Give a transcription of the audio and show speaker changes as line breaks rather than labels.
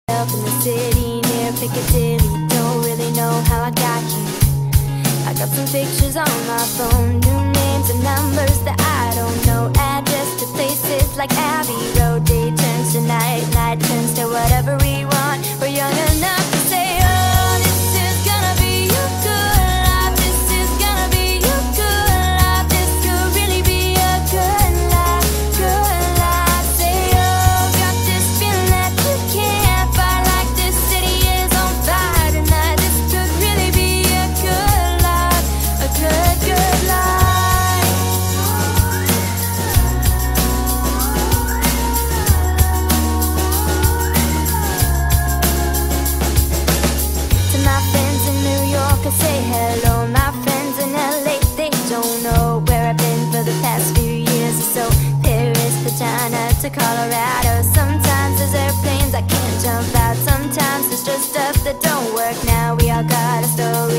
Up in the city near Piccadilly, don't really know how I got here. I got some pictures on my phone, new names and numbers that I don't know, address to places like Abbey Road. Day turns to night, night turns to whatever we want. We're young enough to say, oh, this is gonna be a good life. This is gonna be a good life. This could really be a good life, good life. Say, oh, got this feeling that you can't fight, like this city is on fire tonight. This could really be a good life, a good, good life. To my friends in New York, I say hello. My friends in LA, they don't know where I've been for the past few years or so. Paris to China to Colorado. Sometimes there's airplanes I can't jump out. Sometimes there's just stuff that don't work. Now we all got a story